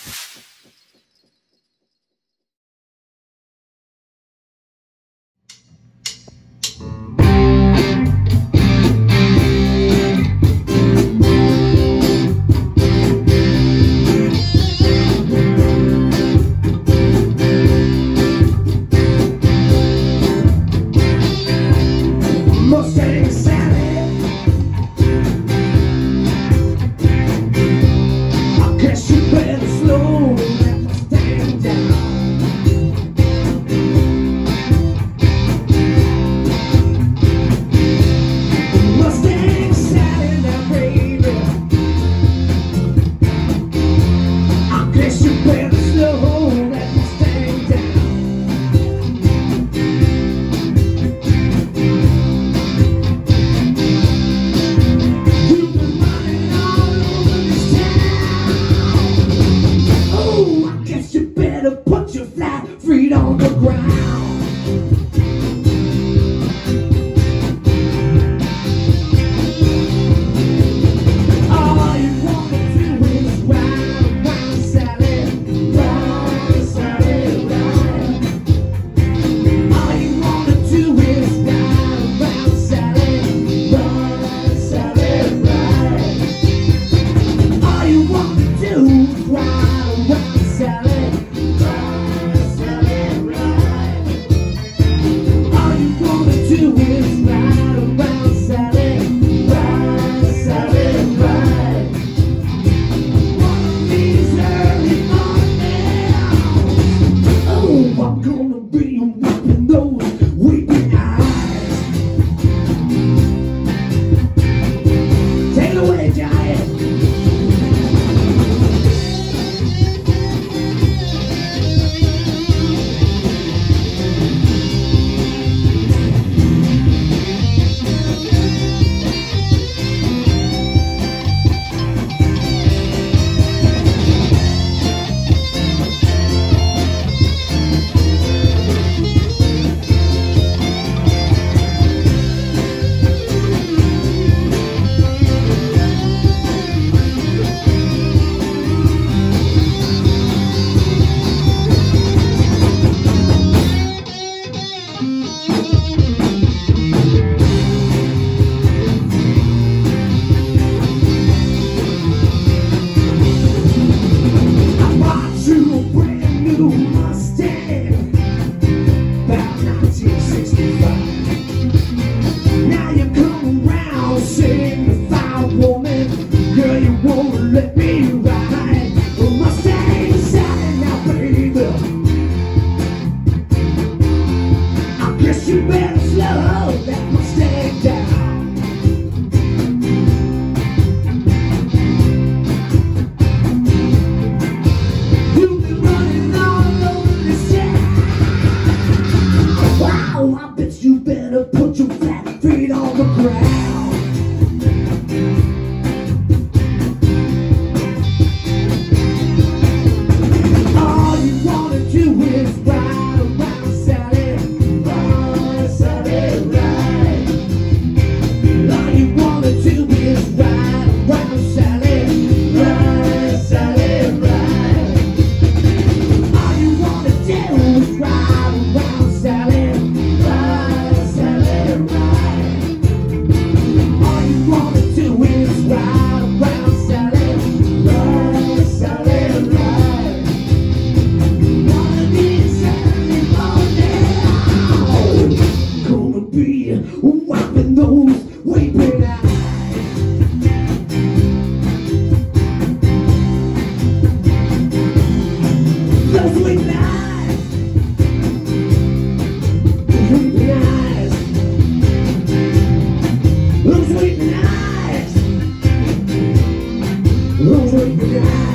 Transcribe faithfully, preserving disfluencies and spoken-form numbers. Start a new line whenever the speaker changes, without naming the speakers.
Mustang Sally, I guess you better slow that Mustang down. Mustang Sally, now baby, I guess you better slow that Mustang down. Put your flat feet on the ground. All you wanna do is ride around, Sally, ride, Sally, ride. All you wanna do is ride around, Sally, ride, Sally, ride. All you wanna do is ride around, Sally. Do is ride around, Sally, ride, Sally, ride. One of these early mornings, oh, I'm gonna be wiping those weeping eyes. Take it away, Giant. Mustang, about nineteen sixty-five. Now you come around saying the fire woman, girl, you won't let me ride. Well, Mustang Sally, now baby, I guess you better slow that Mustang down. I bet you better put your flat feet on the ground. All you wanna do is ride around, Sally, ride, Sally, ride. All you wanna do is ride around, Sally, ride, Sally, ride. All you wanna do is ride around, Sally. Wiping those weeping eyes. Those weeping eyes. Those weeping eyes. Those weeping eyes. Those weeping eyes.